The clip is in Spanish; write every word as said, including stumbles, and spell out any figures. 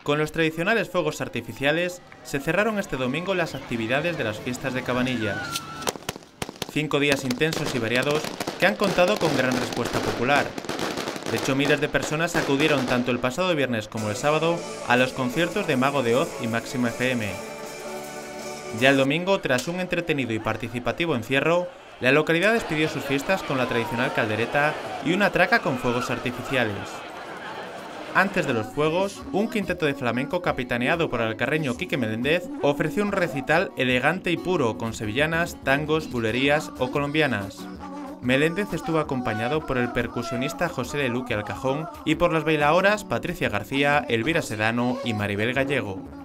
Con los tradicionales fuegos artificiales se cerraron este domingo las actividades de las fiestas de Cabanillas. Cinco días intensos y variados que han contado con gran respuesta popular. De hecho, miles de personas acudieron tanto el pasado viernes como el sábado a los conciertos de Mago de Oz y Máxima F M. Ya el domingo, tras un entretenido y participativo encierro, la localidad despidió sus fiestas con la tradicional caldereta y una traca con fuegos artificiales. Antes de los fuegos, un quinteto de flamenco capitaneado por el alcarreño Quique Meléndez ofreció un recital elegante y puro con sevillanas, tangos, bulerías o colombianas. Meléndez estuvo acompañado por el percusionista José de Luque al cajón y por las bailaoras Patricia García, Elvira Sedano y Maribel Gallego.